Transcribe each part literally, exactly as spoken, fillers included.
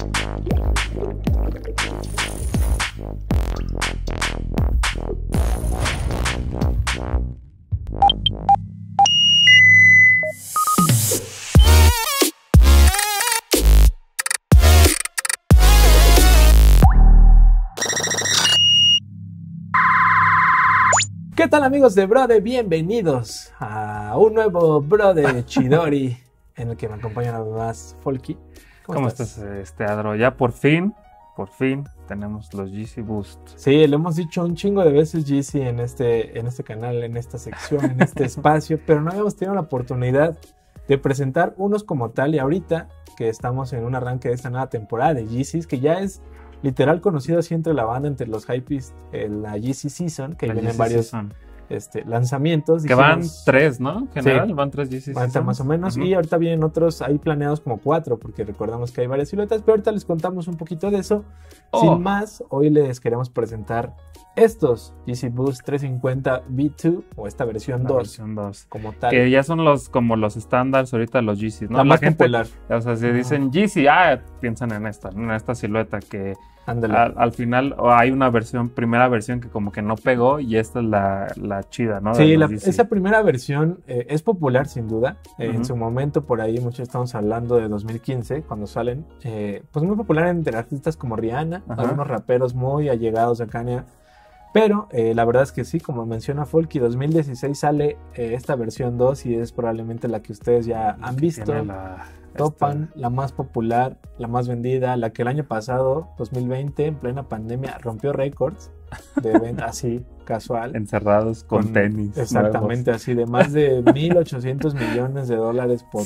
¿Qué tal, amigos de Brode? Bienvenidos a un nuevo Brode Chidori en el que me acompaña una vez más Folky. ¿Cómo, ¿Cómo estás? estás, este Adro? Ya por fin, por fin tenemos los Yeezy Boost. Sí, lo hemos dicho un chingo de veces Yeezy en este, en este canal, en esta sección, en este espacio, pero no habíamos tenido la oportunidad de presentar unos como tal, y ahorita que estamos en un arranque de esta nueva temporada de Yeezys, que ya es literal conocido así entre la banda, entre los hypebeast, la Yeezy Season, que vienen Yeezy varios este, lanzamientos. Que dijimos, van tres, ¿no? En general, sí, van tres Yeezy Season. Van más o menos, uh-huh. Y ahorita vienen otros ahí planeados como cuatro, porque recordamos que hay varias siluetas, pero ahorita les contamos un poquito de eso. Oh. Sin más, hoy les queremos presentar estos Yeezy Boost trescientos cincuenta V dos, o esta versión la dos, versión dos, como tal. Que ya son los como los estándares ahorita, los Yeezy, ¿no? La, la más gente, popular. O sea, si uh-huh. dicen Yeezy, ah, piensan en esta, en esta silueta que al, al final hay una versión, primera versión que como que no pegó, y esta es la, la chida, ¿no? Sí, la, esa primera versión eh, es popular sin duda. Eh, uh-huh. En su momento, por ahí muchos estamos hablando de dos mil quince, cuando salen, eh, pues muy popular entre artistas como Rihanna, uh-huh. algunos raperos muy allegados a Kanye. Pero eh, la verdad es que sí, como menciona Folky, dos mil dieciséis sale eh, esta versión dos, y es probablemente la que ustedes ya han visto. La, topan, esta... la más popular, la más vendida, la que el año pasado, dos mil veinte, en plena pandemia, rompió récords de venta así, casual. Encerrados con, con tenis. Exactamente, nuevos. Así de más de mil ochocientos millones de dólares por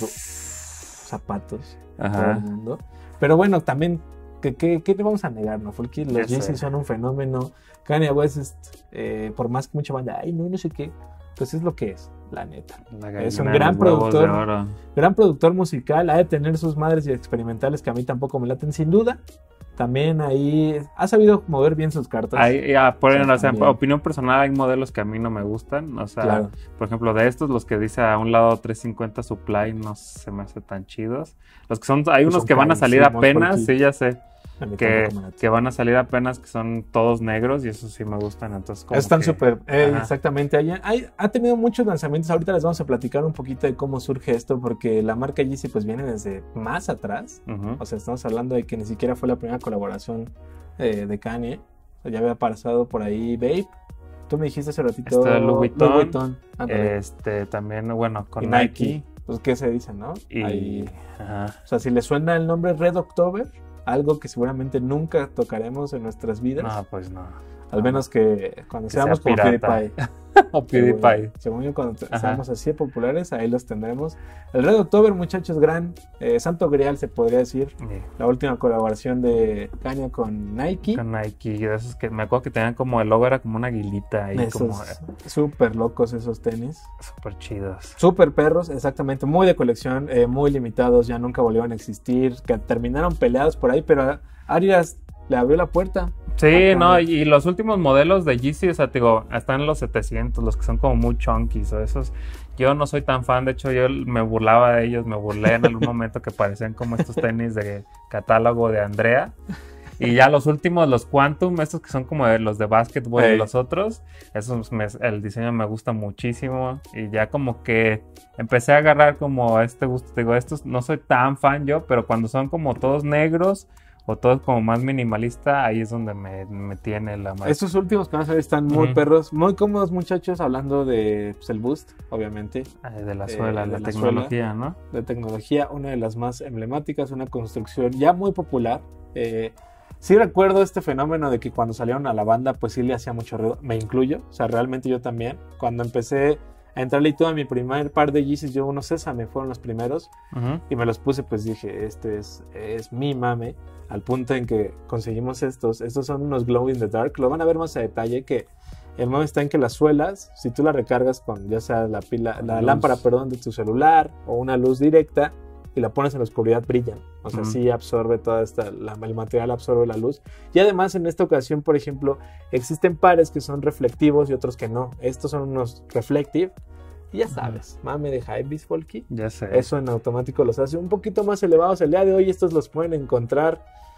zapatos. Ajá. Todo el mundo. Pero bueno, también, ¿qué, qué, qué le vamos a negar, no? Porque los Yeezy son un fenómeno. Kanye West, eh, por más que mucha banda, ay, no, no sé qué, pues es lo que es, la neta. La es un gran productor, gran productor musical, ha de tener sus madres y experimentales que a mí tampoco me laten, sin duda. También ahí ha sabido mover bien sus cartas. Ahí, ya, por o sea, o sea, opinión personal, hay modelos que a mí no me gustan. O sea, claro. Por ejemplo, de estos, los que dice a un lado trescientos cincuenta Supply no se me hace tan chidos. Los que son, hay unos son que van a salir apenas, sí, ya sé. Que, que van a salir apenas, que son todos negros, y eso sí me gustan. Entonces, como están súper, eh, exactamente. Hay, hay, ha tenido muchos lanzamientos. Ahorita les vamos a platicar un poquito de cómo surge esto, porque la marca Yeezy pues viene desde más atrás. Uh-huh. O sea, estamos hablando de que ni siquiera fue la primera colaboración eh, de Kanye. O sea, ya había pasado por ahí Bape. Tú me dijiste hace ratito este, Louis Vuitton, Louis Vuitton. Este, también, bueno, con y Nike. Nike. Pues, ¿qué se dice, no? Y, ahí, ajá. O sea, si le suena el nombre Red October, algo que seguramente nunca tocaremos en nuestras vidas. No, pues no. Al no. menos que cuando que seamos sea como PewDiePie. O PewDiePie. Según yo, cuando Ajá. seamos así populares, ahí los tendremos. El Red October, muchachos, gran eh, santo grial, se podría decir. Sí. La última colaboración de Kanye con Nike. Con Nike, de esos que me acuerdo que tenían como el logo, era como una aguilita. Ahí esos como... súper locos esos tenis. Súper chidos. Súper perros, exactamente. Muy de colección, eh, muy limitados, ya nunca volvieron a existir. Que terminaron peleados por ahí, pero Arias le abrió la puerta. Sí, no, y los últimos modelos de Yeezy, o sea, te digo, están los setecientos, los que son como muy chunkies o esos. Yo no soy tan fan, de hecho yo me burlaba de ellos, me burlé en algún momento que parecían como estos tenis de catálogo de Andrea. Y ya los últimos, los Quantum, estos que son como de los de básquetbol hey. Y los otros, esos me, el diseño me gusta muchísimo. Y ya como que empecé a agarrar como este gusto, digo, estos no soy tan fan yo, pero cuando son como todos negros o todos como más minimalista, ahí es donde me, me tiene la marca. Estos últimos que van a salir están muy uh-huh. perros, muy cómodos, muchachos, hablando de pues, el Boost, obviamente. Ay, de la suela, eh, de la, la tecnología, suela, ¿no? De tecnología, una de las más emblemáticas, una construcción ya muy popular. Eh, sí recuerdo este fenómeno de que cuando salieron a la banda, pues sí le hacía mucho ruido, me incluyo, o sea, realmente yo también. Cuando empecé a entrarle y todo a mi primer par de Yeezys, yo unos Sésame fueron los primeros, uh-huh. y me los puse, pues dije, este es, es mi mame. Al punto en que conseguimos estos. Estos son unos glow in the dark. Lo van a ver más a detalle, que el mame está en que las suelas, si tú las recargas con ya sea la pila, la luz. lámpara, perdón, de tu celular o una luz directa y la pones en la oscuridad, brillan. O sea, uh-huh. sí absorbe toda esta, la, el material absorbe la luz. Y además en esta ocasión, por ejemplo, existen pares que son reflectivos y otros que no. Estos son unos reflective. Y ya sabes, uh-huh. mame de hypebeast, Folky. Ya sé. Eso en automático los hace un poquito más elevados. El día de hoy estos los pueden encontrar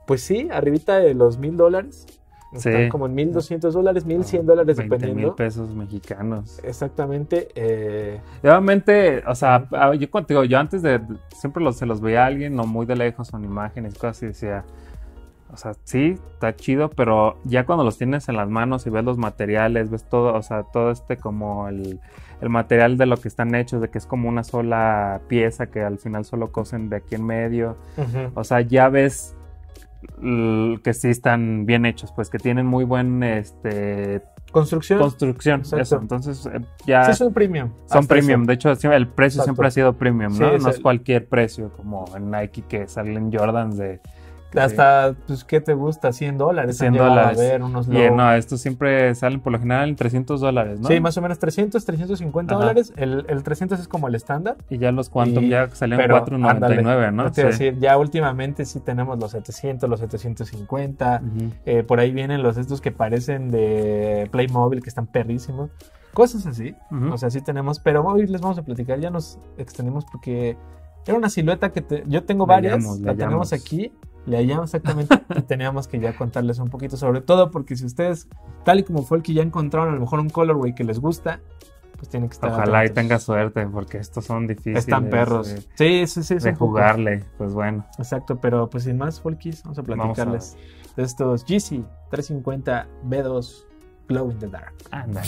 Pues sí, arribita de los mil dólares. Están Sí. como en mil doscientos dólares, mil cien dólares veinte dependiendo. mil pesos mexicanos. Exactamente. Eh, Y obviamente, o sea, a- yo contigo, yo antes de, siempre los, se los veía a alguien, no muy de lejos, en imágenes, cosas así, decía, o sea, sí, está chido, pero ya cuando los tienes en las manos y ves los materiales, ves todo, o sea, todo este como el, el material de lo que están hechos, de que es como una sola pieza que al final solo cosen de aquí en medio, uh-huh. o sea, ya ves l- que sí están bien hechos, pues que tienen muy buen, este, Construcción. construcción, Exacto. eso, entonces eh, ya... Sí, son premium. Son Hasta premium, eso. de hecho sí, el precio Exacto. siempre ha sido premium, Sí, ¿no? es No es el- cualquier precio como en Nike que salen Jordans de... Hasta, pues, ¿qué te gusta? cien dólares. cien han llegado dólares. A ver, unos Y low. no, estos siempre salen por lo general en trescientos dólares, ¿no? Sí, más o menos trescientos, trescientos cincuenta Ajá. dólares. El, el trescientos es como el estándar. Y ya los Quantum Y- ya salían pero, cuatrocientos noventa y nueve, ándale, ¿no? te iba a Sí. decir, ya últimamente sí tenemos los setecientos, los setecientos cincuenta. Ujú. Eh, por ahí vienen los estos que parecen de Playmobil, que están perrísimos. Cosas así. Ujú. O sea, sí tenemos. Pero hoy les vamos a platicar. Ya nos extendimos porque era una silueta que te- yo tengo Le varias. hallamos, le la tenemos hallamos. aquí. Le hallamos exactamente. Y teníamos que ya contarles un poquito. Sobre todo porque si ustedes, tal y como fue el que ya encontraron, a lo mejor un colorway que les gusta, pues tienen que estar Ojalá y atentos. tenga suerte, porque estos son difíciles Están perros. de, Sí, sí, sí. es de un poco. jugarle. Pues bueno, Exacto, pero pues sin más, Folkis, vamos a Vamos a platicarles de estos Yeezy trescientos cincuenta B dos Glow in the Dark. ándale.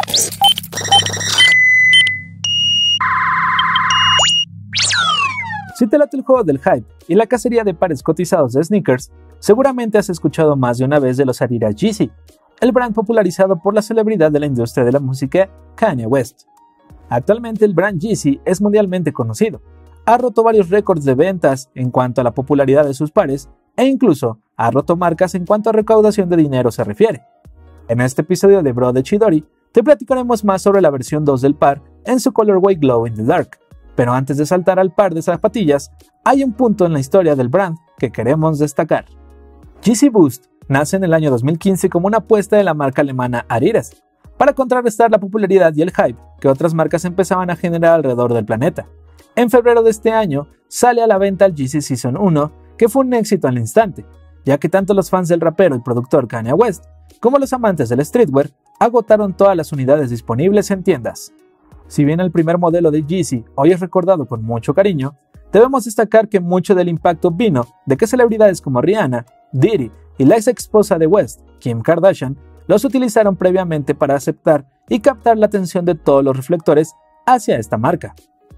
Si te late el juego del hype y la cacería de pares cotizados de sneakers, seguramente has escuchado más de una vez de los Adidas Yeezy, el brand popularizado por la celebridad de la industria de la música, Kanye West. Actualmente el brand Yeezy es mundialmente conocido, ha roto varios récords de ventas en cuanto a la popularidad de sus pares e incluso ha roto marcas en cuanto a recaudación de dinero se refiere. En este episodio de Bro de Chidori, te platicaremos más sobre la versión dos del par en su colorway Glow in the Dark. Pero antes de saltar al par de zapatillas, hay un punto en la historia del brand que queremos destacar. Yeezy Boost nace en el año dos mil quince como una apuesta de la marca alemana Adidas, para contrarrestar la popularidad y el hype que otras marcas empezaban a generar alrededor del planeta. En febrero de este año sale a la venta el Yeezy Season uno, que fue un éxito al instante, ya que tanto los fans del rapero y productor Kanye West como los amantes del streetwear agotaron todas las unidades disponibles en tiendas. Si bien el primer modelo de Yeezy hoy es recordado con mucho cariño, debemos destacar que mucho del impacto vino de que celebridades como Rihanna, Diddy y la ex esposa de West, Kim Kardashian, los utilizaron previamente para aceptar y captar la atención de todos los reflectores hacia esta marca.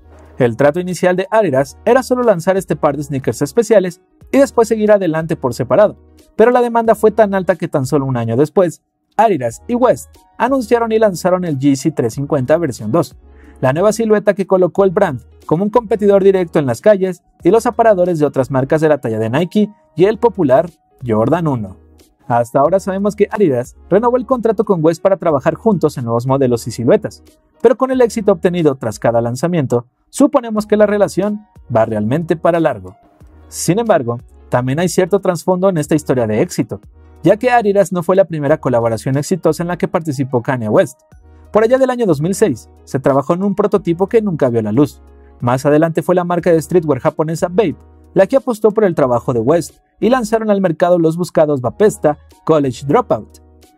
El trato inicial de Adidas era solo lanzar este par de sneakers especiales y después seguir adelante por separado, pero la demanda fue tan alta que tan solo un año después, Adidas y West anunciaron y lanzaron el Yeezy trescientos cincuenta versión dos, la nueva silueta que colocó el brand como un competidor directo en las calles y los aparadores de otras marcas de la talla de Nike y el popular Jordan uno. Hasta ahora sabemos que Adidas renovó el contrato con West para trabajar juntos en nuevos modelos y siluetas, pero con el éxito obtenido tras cada lanzamiento, suponemos que la relación va realmente para largo. Sin embargo, también hay cierto trasfondo en esta historia de éxito, ya que Adidas no fue la primera colaboración exitosa en la que participó Kanye West. Por allá del año dos mil seis, se trabajó en un prototipo que nunca vio la luz. Más adelante fue la marca de streetwear japonesa Bape la que apostó por el trabajo de West y lanzaron al mercado los buscados Bapesta College Dropout.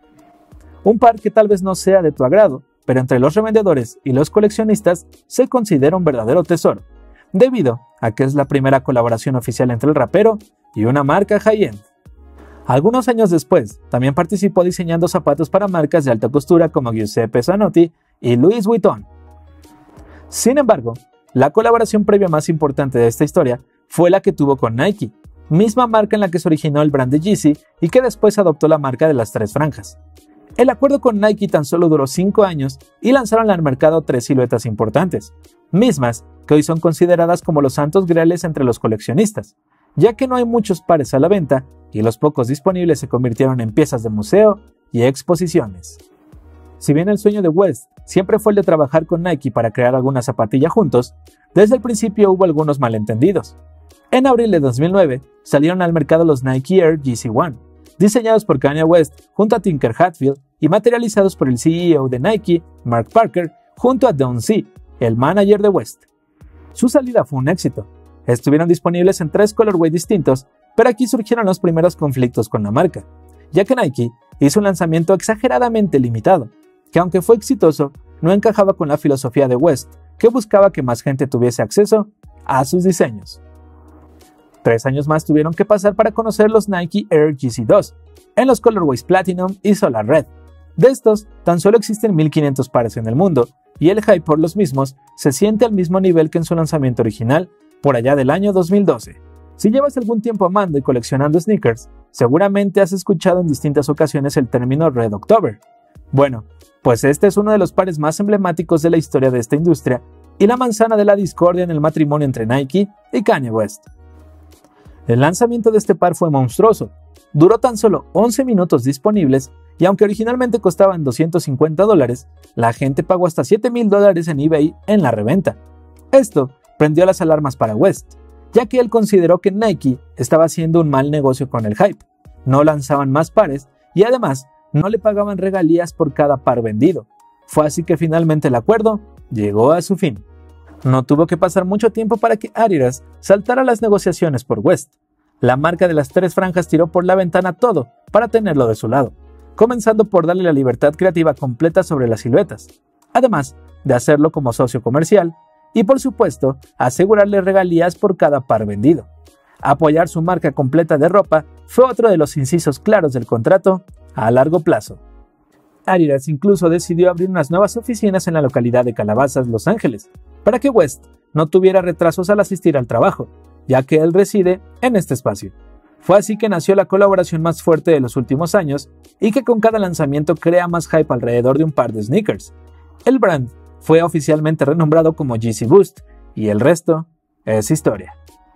Un par que tal vez no sea de tu agrado, pero entre los revendedores y los coleccionistas se considera un verdadero tesoro, debido a que es la primera colaboración oficial entre el rapero y una marca high-end. Algunos años después, también participó diseñando zapatos para marcas de alta costura como Giuseppe Zanotti y Louis Vuitton. Sin embargo, la colaboración previa más importante de esta historia fue la que tuvo con Nike, misma marca en la que se originó el brand de Yeezy y que después adoptó la marca de las tres franjas. El acuerdo con Nike tan solo duró cinco años y lanzaron al mercado tres siluetas importantes, mismas que hoy son consideradas como los santos griales entre los coleccionistas, ya que no hay muchos pares a la venta y los pocos disponibles se convirtieron en piezas de museo y exposiciones. Si bien el sueño de West siempre fue el de trabajar con Nike para crear alguna zapatilla juntos, desde el principio hubo algunos malentendidos. En abril de dos mil nueve salieron al mercado los Nike Air Yeezy One, diseñados por Kanye West junto a Tinker Hatfield y materializados por el C E O de Nike, Mark Parker, junto a Don C, el manager de West. Su salida fue un éxito. Estuvieron disponibles en tres colorways distintos Pero aquí surgieron los primeros conflictos con la marca, ya que Nike hizo un lanzamiento exageradamente limitado, que aunque fue exitoso, no encajaba con la filosofía de West, que buscaba que más gente tuviese acceso a sus diseños. Tres años más tuvieron que pasar para conocer los Nike Air Yeezy dos, en los colorways Platinum y Solar Red. De estos, tan solo existen mil quinientos pares en el mundo, y el hype por los mismos se siente al mismo nivel que en su lanzamiento original, por allá del año dos mil doce. Si llevas algún tiempo amando y coleccionando sneakers, seguramente has escuchado en distintas ocasiones el término Red October. Bueno, pues este es uno de los pares más emblemáticos de la historia de esta industria y la manzana de la discordia en el matrimonio entre Nike y Kanye West. El lanzamiento de este par fue monstruoso, duró tan solo once minutos disponibles y aunque originalmente costaban doscientos cincuenta dólares, la gente pagó hasta siete mil dólares en eBay en la reventa. Esto prendió las alarmas para West, ya que él consideró que Nike estaba haciendo un mal negocio con el hype, no lanzaban más pares y además no le pagaban regalías por cada par vendido. Fue así que finalmente el acuerdo llegó a su fin. No tuvo que pasar mucho tiempo para que Adidas saltara las negociaciones por West. La marca de las tres franjas tiró por la ventana todo para tenerlo de su lado, comenzando por darle la libertad creativa completa sobre las siluetas, además de hacerlo como socio comercial y por supuesto asegurarle regalías por cada par vendido. Apoyar su marca completa de ropa fue otro de los incisos claros del contrato a largo plazo. Adidas incluso decidió abrir unas nuevas oficinas en la localidad de Calabazas, Los Ángeles, para que West no tuviera retrasos al asistir al trabajo, ya que él reside en este espacio. Fue así que nació la colaboración más fuerte de los últimos años y que con cada lanzamiento crea más hype alrededor de un par de sneakers. El brand fue oficialmente renombrado como Yeezy Boost y el resto es historia.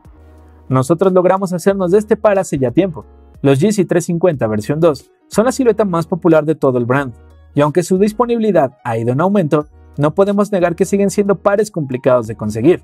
Nosotros logramos hacernos de este par hace ya tiempo. Los Yeezy trescientos cincuenta versión dos son la silueta más popular de todo el brand, y aunque su disponibilidad ha ido en aumento, no podemos negar que siguen siendo pares complicados de conseguir.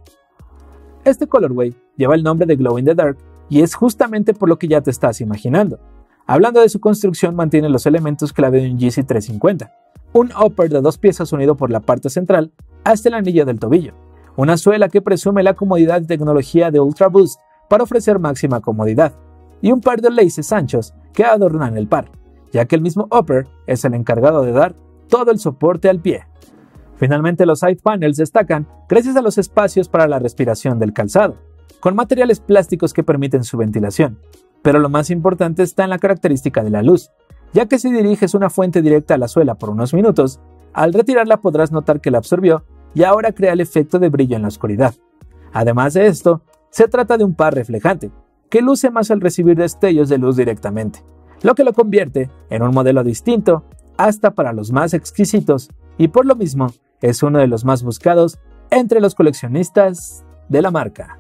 Este colorway lleva el nombre de Glow in the Dark y es justamente por lo que ya te estás imaginando. Hablando de su construcción, mantiene los elementos clave de un Yeezy trescientos cincuenta, un upper de dos piezas unido por la parte central hasta el anillo del tobillo, una suela que presume la comodidad y tecnología de Ultra Boost para ofrecer máxima comodidad, y un par de laces anchos que adornan el par, ya que el mismo upper es el encargado de dar todo el soporte al pie. Finalmente, los side panels destacan gracias a los espacios para la respiración del calzado, con materiales plásticos que permiten su ventilación, pero lo más importante está en la característica de la luz, ya que si diriges una fuente directa a la suela por unos minutos, al retirarla podrás notar que la absorbió y ahora crea el efecto de brillo en la oscuridad. Además de esto, se trata de un par reflejante, que luce más al recibir destellos de luz directamente, lo que lo convierte en un modelo distinto hasta para los más exquisitos y por lo mismo es uno de los más buscados entre los coleccionistas de la marca.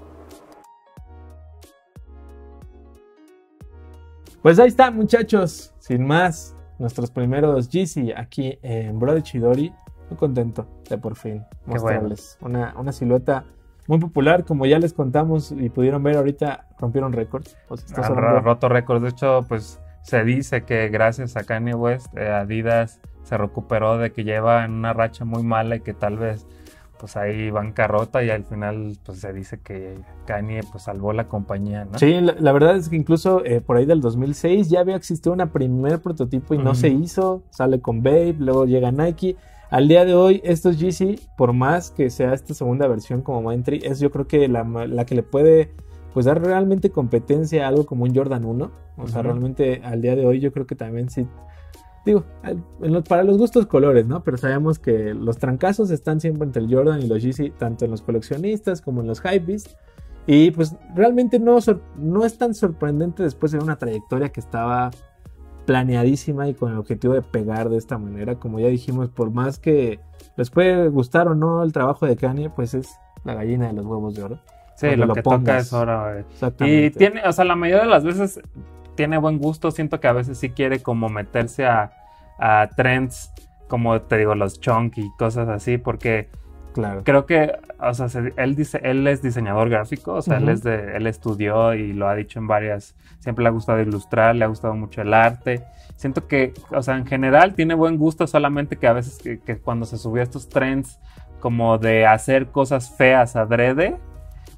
Pues ahí están, muchachos, sin más, nuestros primeros Yeezy aquí en Brody Chidori. Muy contento de por fin mostrarles bueno. una, una silueta muy popular, como ya les contamos y pudieron ver ahorita, rompieron récords. O sea, Han roto récords, de hecho, pues se dice que gracias a Kanye West, eh, Adidas se recuperó de que lleva en una racha muy mala y que tal vez pues ahí bancarrota, y al final pues se dice que Kanye pues salvó la compañía, ¿no? Sí, la, la verdad es que incluso eh, por ahí del dos mil seis ya había existido una primer prototipo y uh-huh. no se hizo, sale con Babe, luego llega Nike. Al día de hoy, estos Yeezy, por más que sea esta segunda versión como Mindtree, es yo creo que la, la que le puede pues dar realmente competencia a algo como un Jordan uno. O uh-huh. sea, realmente al día de hoy yo creo que también sí, digo, para los gustos colores, ¿no? Pero sabemos que los trancazos están siempre entre el Jordan y los Yeezy, tanto en los coleccionistas como en los hypebeasts. Y pues realmente no, no es tan sorprendente después de una trayectoria que estaba planeadísima y con el objetivo de pegar de esta manera. Como ya dijimos, por más que les puede gustar o no el trabajo de Kanye, pues es la gallina de los huevos de oro. Sí, lo, lo que pongas. Toca es oro. Exactamente. Y tiene, o sea, la mayoría de las veces tiene buen gusto. Siento que a veces sí quiere como meterse a, a trends, como te digo, los chunky y cosas así, porque claro, creo que, o sea, él dice, él es diseñador gráfico, o sea, uh-huh. él es de, él estudió y lo ha dicho en varias, siempre le ha gustado ilustrar, le ha gustado mucho el arte. Siento que, o sea, en general tiene buen gusto, solamente que a veces que, que cuando se subió a estos trends como de hacer cosas feas adrede,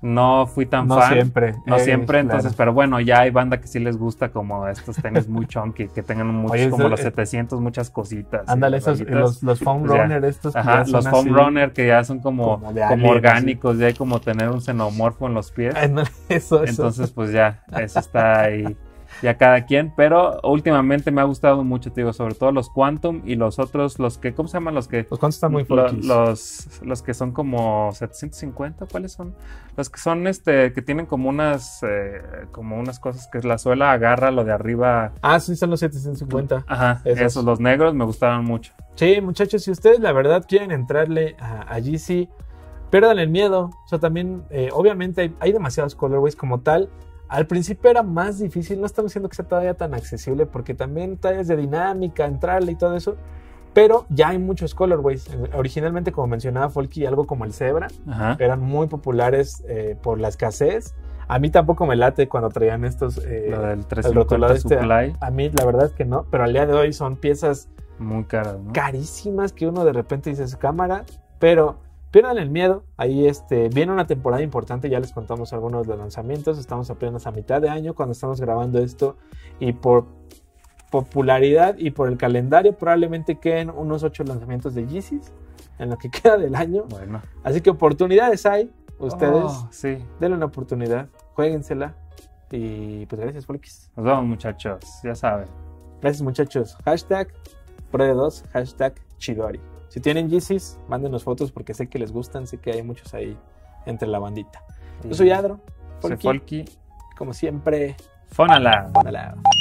no fui tan No fan. siempre. No eh, siempre, entonces, claro. pero bueno, ya hay banda que sí les gusta como estos tenis muy chunky, que tengan muchos, Oye, como eso- los eh, setecientos, muchas cositas. Ándale, y esos, rayitas. los, los foam Pues ya. runner estos. que Ajá, ya los son foam así. runner que ya son como, como de como alien, orgánicos, ya hay como tener un xenomorfo en los pies. Ándale, eso, eso. Entonces, pues ya, eso está ahí, ya cada quien. Pero últimamente me ha gustado mucho, te digo, sobre todo los Quantum y los otros, los que, ¿cómo se llaman? Los que, Los cuantos están muy lo- funky. los, los que son como setecientos cincuenta, ¿cuáles son? Los que son, este, que tienen como unas, eh, como unas cosas que la suela agarra lo de arriba. Ah, sí, son los setecientos cincuenta. Ajá, Esos. esos, los negros me gustaban mucho. Sí, muchachos, si ustedes la verdad quieren entrarle a, a Yeezy, pierdan el miedo. O sea, también, eh, obviamente, hay, hay demasiados colorways como tal. Al principio era más difícil, no estamos diciendo que sea todavía tan accesible, porque también tallas de dinámica, entrarle y todo eso. Pero ya hay muchos colorways. Originalmente, como mencionaba Folky, algo como el Zebra, Ajá. eran muy populares eh, por la escasez. A mí tampoco me late cuando traían estos. Eh, Lo del el trescientos rotulado cincuenta este, Supply, a mí la verdad es que no, pero al día de hoy son piezas muy caras, ¿no? carísimas que uno de repente dice su cámara, pero pierdan el miedo. Ahí este, viene una temporada importante, ya les contamos algunos de los lanzamientos, estamos apenas a mitad de año cuando estamos grabando esto y por popularidad y por el calendario probablemente queden unos ocho lanzamientos de Yeezys en lo que queda del año, Bueno. así que oportunidades hay, ustedes Oh, sí. denle una oportunidad, jueguensela y pues gracias Folkis. Nos vemos, muchachos, ya saben. Gracias muchachos. Hashtag Pro de dos, hashtag Chidori. Si tienen Yeezys, mándenos fotos porque sé que les gustan, sé que hay muchos ahí entre la bandita. Yo soy Adro, Soy Folky, Folky. como siempre, Fonala. hola.